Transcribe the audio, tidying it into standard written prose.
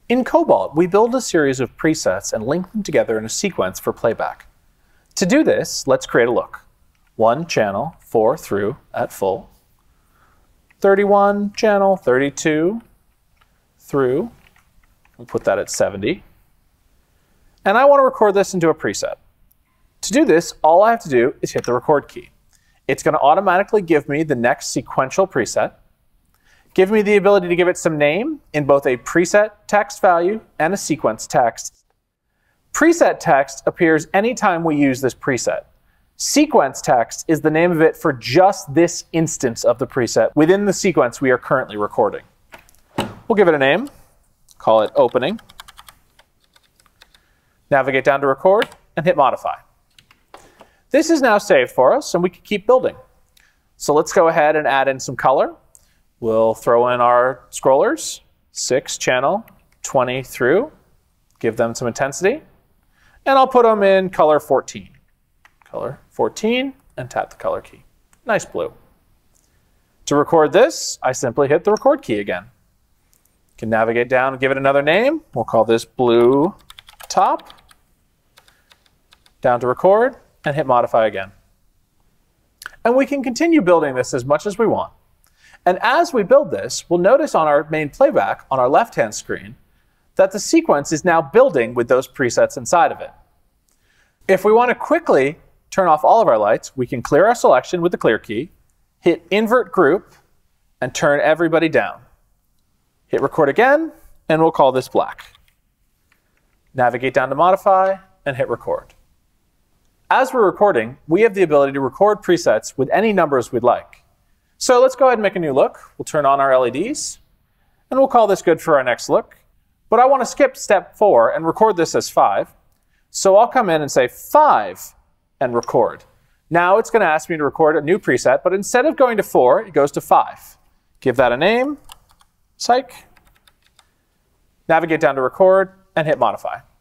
In Cobalt, we build a series of presets and link them together in a sequence for playback. To do this, let's create a look. 1 channel, 4 through at full. 31 channel, 32 through. We'll put that at 70. And I want to record this into a preset. To do this, all I have to do is hit the record key. It's going to automatically give me the next sequential preset, give me the ability to give it some name in both a preset text value and a sequence text. Preset text appears anytime we use this preset. Sequence text is the name of it for just this instance of the preset within the sequence we are currently recording. We'll give it a name, call it opening, navigate down to record, and hit modify. This is now saved for us, and we can keep building. So let's go ahead and add in some color. We'll throw in our scrollers, 6 channel, 20 through, give them some intensity, and I'll put them in color 14. Color 14, and tap the color key. Nice blue. To record this, I simply hit the record key again. You can navigate down and give it another name. We'll call this blue top. Down to record, and hit modify again. And we can continue building this as much as we want. And as we build this, we'll notice on our main playback on our left-hand screen that the sequence is now building with those presets inside of it. If we want to quickly turn off all of our lights, we can clear our selection with the clear key, hit invert group, and turn everybody down. Hit record again, and we'll call this black. Navigate down to modify, and hit record. As we're recording, we have the ability to record presets with any numbers we'd like. So let's go ahead and make a new look. We'll turn on our LEDs, and we'll call this good for our next look. But I want to skip step 4 and record this as 5. So I'll come in and say 5 and record. Now it's going to ask me to record a new preset, but instead of going to 4, it goes to 5. Give that a name, psych. Navigate down to record, and hit modify.